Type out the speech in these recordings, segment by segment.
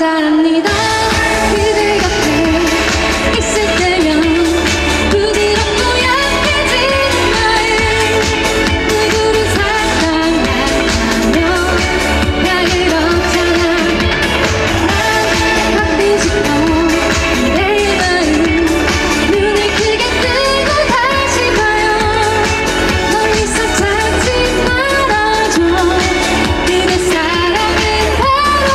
바랍니다. 그대 곁에 있을 때면 부드럽고 약해지는 마음 누구를 사랑하며 다 그렇잖아. 난 받고 싶어 그대의 마음 눈을 크게 뜨고 다시 봐요. 멀리서 찾지 말아줘. 그대 사랑은 바로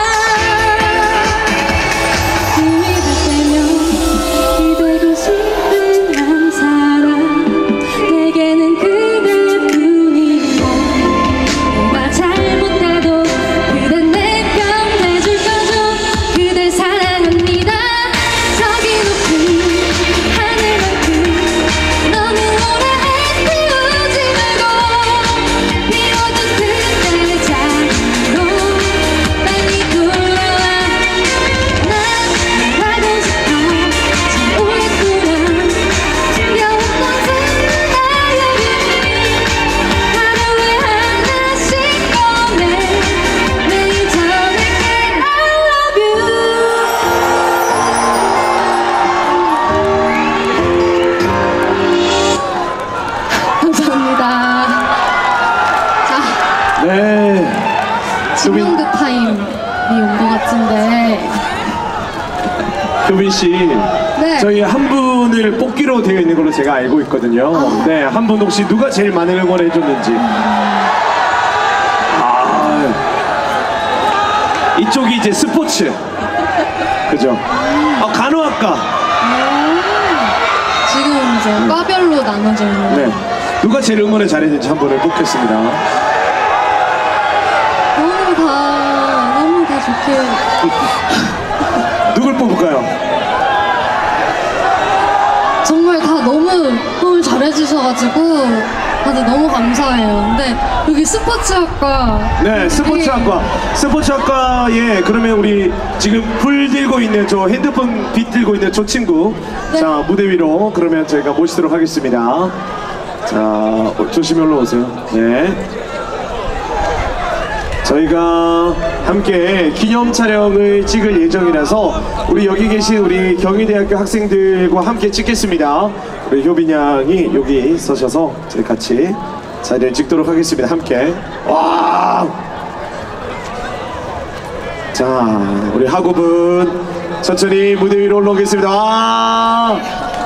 나. 힘이 들 때면 기대고 싶은 한 사람 내게는 그대뿐이고 내가 잘못해도 그댄 내 편 해줄 거죠. 그댈 사랑합니다. 저기 높은 하늘만큼 너무 오래 헤태우지 말고 비워둔 그대 자리로 빨리 돌아와. 난 말하고 싶어 참 오랫동안 숨겨왔던 사랑의 여름이 하루에 하나씩 꺼내 매일 전할게 I love you. 감사합니다. 자, 네. 지명도 타임이 온 것 같은데. 효빈 씨, 네. 저희 한 분을 뽑기로 되어 있는 걸로 제가 알고 있거든요. 네, 한 분 혹시 누가 제일 많은 응원을 해줬는지. 이쪽이 이제 스포츠, 그죠? 간호학과. 지금 이제 과별로 나눠져 있는. 네, 누가 제일 응원을 잘했는지 한 분을 뽑겠습니다. 너무 다 좋게. 누굴 뽑을까요? 정말 다 너무 잘해주셔가지고 다들 너무 감사해요. 근데 여기 스포츠학과. 네, 스포츠학과. 스포츠학과에 그러면 우리 지금 불 들고 있는 저 핸드폰 빛 들고 있는 저 친구. 네. 자, 무대 위로 그러면 저희가 모시도록 하겠습니다. 자, 조심히 올라오세요. 네. 저희가 함께 기념 촬영을 찍을 예정이라서 우리 여기 계신 우리 경희대학교 학생들과 함께 찍겠습니다. 우리 효빈 양이 여기 서셔서 저희 같이 자리를 찍도록 하겠습니다. 함께. 와! 자, 우리 학우분 천천히 무대 위로 올라오겠습니다. 와!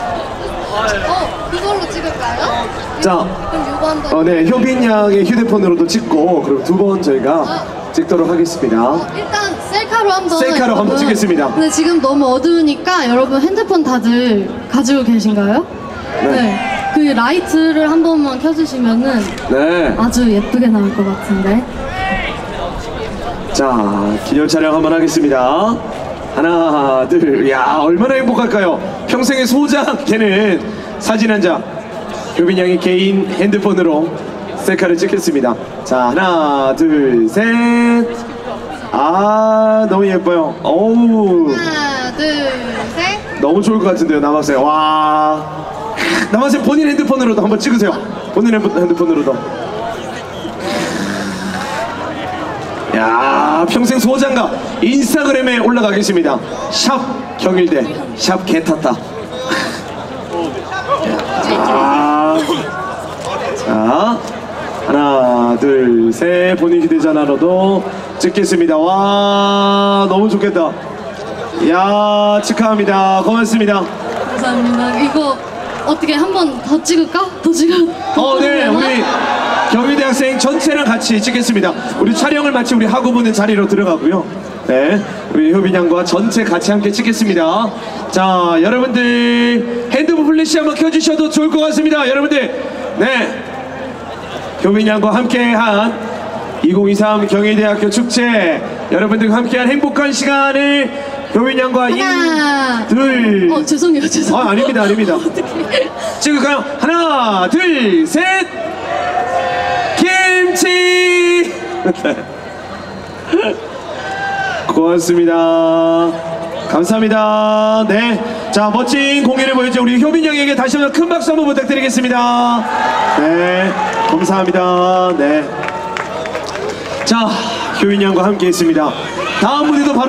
그걸로 찍을까요? 자, 그럼 요거 한번. 네, 효빈 양의 휴대폰으로도 찍고 그리고 두 번 저희가 찍도록 하겠습니다. 일단 셀카로 한번. 셀카로 한번 찍겠습니다. 근데 지금 너무 어두우니까 여러분 핸드폰 다들 가지고 계신가요? 네. 그 라이트를 한 번만 켜주시면은 네. 아주 예쁘게 나올 것 같은데. 자, 기념 촬영 한번 하겠습니다. 하나, 둘. 야, 얼마나 행복할까요? 평생의 소장 걔는 사진 한 장. 효빈 양이 개인 핸드폰으로 셀카를 찍겠습니다. 자, 하나, 둘, 셋. 아, 너무 예뻐요. 어우, 하나, 둘, 셋. 너무 좋을 것 같은데요, 남학생. 와, 남학생 본인 핸드폰으로도 한번 찍으세요. 본인 핸드폰으로도. 야, 평생 소장가 인스타그램에 올라가겠습니다. 샵 경일대, 샵 개탔다. 자, 하나, 둘, 셋. 본인 휴대전화로도 찍겠습니다. 와, 너무 좋겠다. 야, 축하합니다. 고맙습니다. 감사합니다. 이거 어떻게 한 번 더 찍을까? 더 찍어. 네, 우리 경희대 학생 전체랑 같이 찍겠습니다. 우리 촬영을 마치 우리 학우분은 자리로 들어가고요. 네, 우리 효빈 양과 전체 같이 함께 찍겠습니다. 자, 여러분들 핸드폰 플래시 한번 켜주셔도 좋을 것 같습니다. 여러분들, 네, 효빈 양과 함께한 2023 경희대학교 축제, 여러분들과 함께한 행복한 시간을 효빈 양과 하나, 둘. 죄송해요. 아닙니다, 아닙니다. 어떡해. 찍을까요? 하나, 둘, 셋. 김치. 고맙습니다. 감사합니다. 네, 자, 멋진 공연을 보여준 우리 효빈 양에게 다시 한번 큰 박수 한번 부탁드리겠습니다. 네, 감사합니다. 네, 자, 효빈 양과 함께 했습니다. 다음 무대도 바로